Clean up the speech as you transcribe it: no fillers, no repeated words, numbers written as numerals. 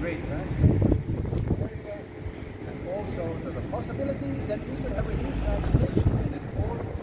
great translation. And also there's a possibility that we could have a new translation in an old